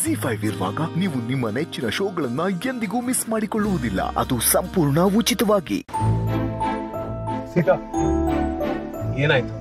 ZEE5 ಇರುವಾಗ ನೀವು ನಿಮ್ಮ ನೆಚ್ಚಿನ ಶೋಗಳನ್ನ ಎಂದಿಗೂ ಮಿಸ್ ಮಾಡಿಕೊಳ್ಳುವುದಿಲ್ಲ. ಅದು ಸಂಪೂರ್ಣ ಉಚಿತವಾಗಿ. ಸೀತಾ, ಏನಾಯ್ತು?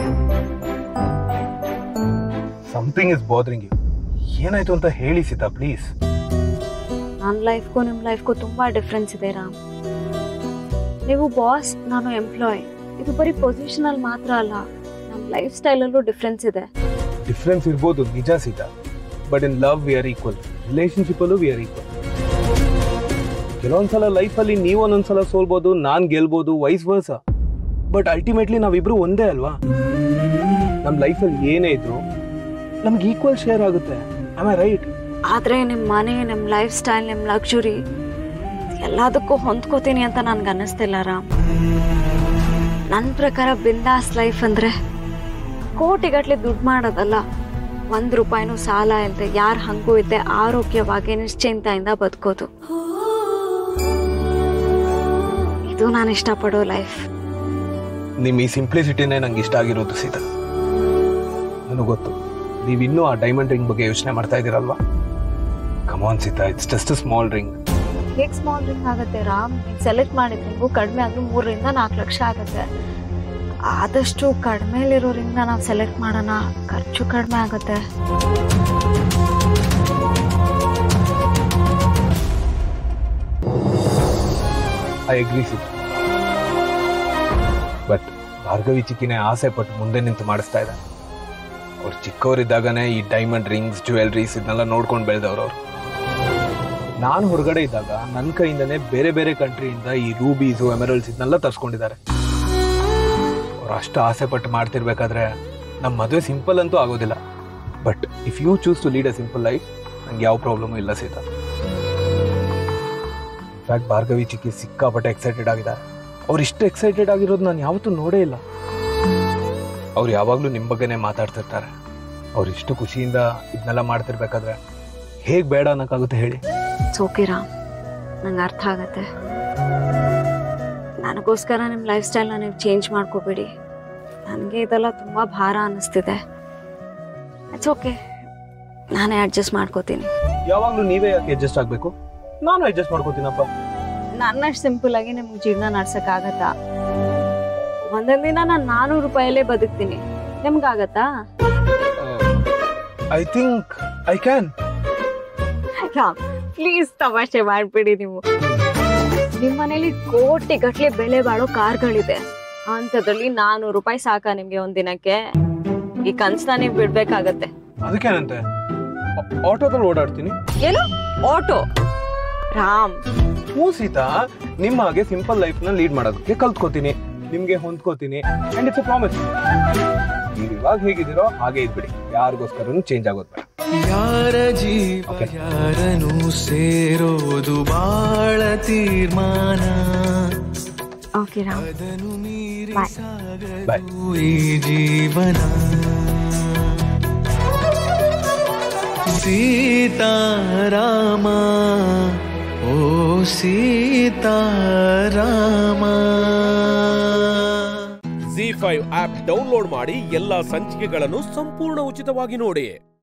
Something is bothering you. ಏನಾಯ್ತು ಅಂತ ಹೇಳಿ ಸೀತಾ, ಪ್ಲೀಸ್. ನನ್ನ ಲೈಫ್ಗೂ ನಿಮ್ಮ ಲೈಫ್ಗೂ ತುಂಬಾ ಡಿಫ್ರೆನ್ಸ್ ಇದೆ ರಾಮ್. ನೀವು ಬಾಸ್, ನಾನು ಎಂಪ್ಲಾಯ್. ಇದು ಬರೀ ಪೊಸಿಷನಲ್ ಮಾತ್ರ ಅಲ್ಲ, ನಮ್ಮ ಲೈಫ್ ಸ್ಟೈಲಲ್ಲೂ ಡಿಫ್ರೆನ್ಸ್ ಇದೆ. ಡಿಫ್ರೆನ್ಸ್ ಇರ್ಬೋದು ನಿಜ Sita, but in love we are equal. Relationship ಅಲ್ಲೂ ವಿ ಆರ್ ಈಕ್ವಲ್. ಕೆಲವೊಂದ್ಸಲ ಲೈಫಲ್ಲಿ ನೀವು ಒಂದೊಂದ್ಸಲ ಸೋಲ್ಬೋದು, ನಾನ್ ಗೆಲ್ಬೋದು, ವೈಸ್ ವರ್ಸ. ಬಟ್ ಅಲ್ಟಿಮೇಟ್ಲಿ ನಾವಿಬ್ರು ಒಂದೇ ಅಲ್ವಾ? ನಮ್ಮ ಲೈಫಲ್ಲಿ ಏನೇ ಇದ್ರು ನಮ್ಗೆ ಈಕ್ವಲ್ ಶೇರ್ ಆಗುತ್ತೆ. Am I right? ಆದ್ರೆ ನಿಮ್ಮ ಮನೆ, ನಿಮ್ಮ ಲೈಫ್ ಸ್ಟೈಲ್, ನಿಮ್ಮ ಲಕ್ಸುರಿ ಎಲ್ಲದಕ್ಕೂ ಹೊಂದ್ಕೋತೀನಿ ಅಂತ ನನ್ಗೆ ಅನ್ನಿಸ್ತಿಲ್ಲ ರಾಮ್. ನನ್ನ ಪ್ರಕಾರ ಬಿಂದಾಸ್ ಲೈಫ್ ಅಂದ್ರೆ ಕೋಟಿಗಟ್ಲೆ ದುಡ್ಡು ಮಾಡೋದಲ್ಲ, ₹1 ಸಾಲ ಇಲ್ಲದೆ ಯಾರು ಹಂಗೂ ಇದ್ದೆ ಆರೋಗ್ಯವಾಗಿ ನಿಶ್ಚಿಂತೆಯಿಂದ ಬದುಕೋದು. ಇದು ನಾನು ಇಷ್ಟಪಡೋ ಲೈಫ್. ನಿಮ್ ಈ ಸಿಂಪ್ಲಿಸಿಟಿನೇ ನಂಗೆ ಇಷ್ಟ ಆಗಿರೋದು ಸೀತಾ. ನನಗೆ ಗೊತ್ತು ನೀವಿನ್ನೂ ಆ ಡೈಮಂಡ್ ರಿಂಗ್ ಬಗ್ಗೆ ಯೋಚನೆ ಮಾಡ್ತಾ ಇದ್ದೀರಲ್ವಾ? Come on Sita, it's just a small ring. ಹೇಗೆ ಸ್ಮಾಲ್ ರಿಂಗ್ ಆಗುತ್ತೆ ರಾಮ್? ಈಗ ಸೆಲೆಕ್ಟ್ ಮಾಡಿದ್ರೆ ನೀವು ಕಡಿಮೆ ಆದ್ರೂ 3 ರಿಂದ 4 ಲಕ್ಷ ಆಗುತ್ತೆ. ಆದಷ್ಟು ಕಡಿಮೆಲಿರೋರಿಂದ ನಾವು ಸೆಲೆಕ್ಟ್ ಮಾಡೋಣ, ಖರ್ಚು ಕಡಿಮೆ ಆಗುತ್ತೆ. I agree Sita, but Bhargavi ಚಿಕ್ಕಿನೇ ಆಸೆ ಪಟ್ಟು ಮುಂದೆ ನಿಂತು ಮಾಡಿಸ್ತಾ ಇದ್ದಾರೆ. ಅವ್ರು ಚಿಕ್ಕವರಿದ್ದಾಗನೇ ಈ ಡೈಮಂಡ್ ರಿಂಗ್ಸ್, ಜ್ಯುವೆಲ್ರೀಸ್ ಇದನ್ನೆಲ್ಲ ನೋಡ್ಕೊಂಡು ಬೆಳೆದವ್ರು. ಅವರು ನಾನು ಹೊರಗಡೆ ಇದ್ದಾಗ ನನ್ನ ಕೈಯಿಂದನೇ ಬೇರೆ ಬೇರೆ ಕಂಟ್ರಿಯಿಂದ ಈ ರೂಬೀಸು, ಎಮರಲ್ಸ್ ಇದನ್ನೆಲ್ಲ ತರಿಸ್ಕೊಂಡಿದ್ದಾರೆ. ಅವ್ರು ಅಷ್ಟು ಆಸೆ ಪಟ್ಟು ಮಾಡ್ತಿರ್ಬೇಕಾದ್ರೆ ನಮ್ಮ ಮದುವೆ ಸಿಂಪಲ್ ಅಂತೂ ಆಗೋದಿಲ್ಲ. But if you choose to lead a simple life, ನಂಗೆ ಯಾವ ಪ್ರಾಬ್ಲಮೂ ಇಲ್ಲ ಸೀತಾ. ಇನ್ಫ್ಯಾಕ್ಟ್ ಭಾರ್ಗವಿ ಚಿಕ್ಕಿ ಸಿಕ್ಕಾಪಟ್ಟೆ ಎಕ್ಸೈಟೆಡ್ ಆಗಿದ್ದಾರೆ. ಅವ್ರು ಇಷ್ಟು ಎಕ್ಸೈಟೆಡ್ ಆಗಿರೋದು ನಾನು ಯಾವತ್ತೂ ನೋಡೇ ಇಲ್ಲ. ಅವ್ರು ಯಾವಾಗಲೂ ನಿಮ್ಮ ಬಗ್ಗೆನೇ ಮಾತಾಡ್ತಿರ್ತಾರೆ. ಅವ್ರು ಇಷ್ಟು ಖುಷಿಯಿಂದ ಇದನ್ನೆಲ್ಲ ಮಾಡ್ತಿರ್ಬೇಕಾದ್ರೆ ಹೇಗೆ ಬೇಡ ಅನ್ನೋಕ್ಕಾಗುತ್ತೆ ಹೇಳಿ? ಓಕೆ ರಾಮ್, ನಂಗೆ ಅರ್ಥ ಆಗತ್ತೆ. ನನಗೋಸ್ಕರ ನಿಮ್ಮ ಲೈಫ್ ಸ್ಟೈಲ್ನ ನೀವು ಚೇಂಜ್ ಮಾಡ್ಕೋಬೇಡಿ. ನನಗೆ ಇದೆಲ್ಲ ತುಂಬ ಭಾರ ಅನ್ನಿಸ್ತಿದೆ. ಇಟ್ಸ್ ಓಕೆ, ನಾನೇ ಅಡ್ಜಸ್ಟ್ ಮಾಡ್ಕೋತೀನಿ. ಯಾವಾಗಲೂ ನೀವೇ ಯಾಕೆ ಅಡ್ಜಸ್ಟ್ ಆಗಬೇಕು? ನಾನು ಅಡ್ಜಸ್ಟ್ ಮಾಡ್ಕೋತೀನಪ್ಪ. ನನ್ನಷ್ಟು ಸಿಂಪಲ್ ಆಗಿ ನಿಮ್ಗೆ ಜೀವನ ನಡ್ಸಕ್ಕಾಗತ್ತಾ? ಒಂದೊಂದು ದಿನ ನಾನು ₹400 ಬದುಕ್ತೀನಿ, ನಿಮ್ಗಾಗತ್ತಾ? I think I can. Please ತಮಾಷೆ ಮಾಡ್ಬಿಡಿ ನೀವು. ನಿಮ್ಮ ಮನೇಲಿ ಕೋಟಿಗಟ್ಲೆ ಬೆಲೆ ಬಾಳೋ ಕಾರ್ಗಳಿದೆ, ಅಂಥದ್ರಲ್ಲಿ ₹400 ಸಾಕ ನಿಮ್ಗೆ ಒಂದಿನಕ್ಕೆ? ಈ ಕನ್ಸನ್ನ ನೀವು ಬಿಡ್ಬೇಕಾಗತ್ತೆ. ಅದಕ್ಕೇನಂತೆ, ಆಟೋದಲ್ಲಿ ಓಡಾಡ್ತೀನಿ. ಏನು ಆಟೋ? ರಾಮ್, ಹ್ಞೂ ಸೀತಾ, ನಿಮ್ಮ ಹಾಗೆ ಸಿಂಪಲ್ ಲೈಫ್ ನ ಲೀಡ್ ಮಾಡೋದಕ್ಕೆ ಕಲ್ತ್ಕೋತೀನಿ, ನಿಮ್ಗೆ ಹೊಂದ್ಕೋತೀನಿ. And it's a promise. ನೀವು ಇವಾಗ ಹೇಗಿದ್ದೀರೋ ಹಾಗೆ ಇದ್ಬಿಡಿ, ಯಾರಿಗೋಸ್ಕರನು ಚೇಂಜ್ ಆಗೋದು ಬೇಡ. ಯಾರ ಜೀವ ಯಾರನು ಸೇರೋದು ಬಾಳ ತೀರ್ಮಾನ. ಓಕೆ ರಾಮ್, ಅದನ್ನು ಮೀರಿ ಬಾಯ್. ಈ ಜೀವನ. ಸೀತಾರಾಮ, ಓ ಸೀತಾರಾಮ. ZEE5 ಆಪ್ ಡೌನ್ಲೋಡ್ ಮಾಡಿ ಎಲ್ಲಾ ಸಂಚಿಕೆಗಳನ್ನು ಸಂಪೂರ್ಣ ಉಚಿತವಾಗಿ ನೋಡಿ.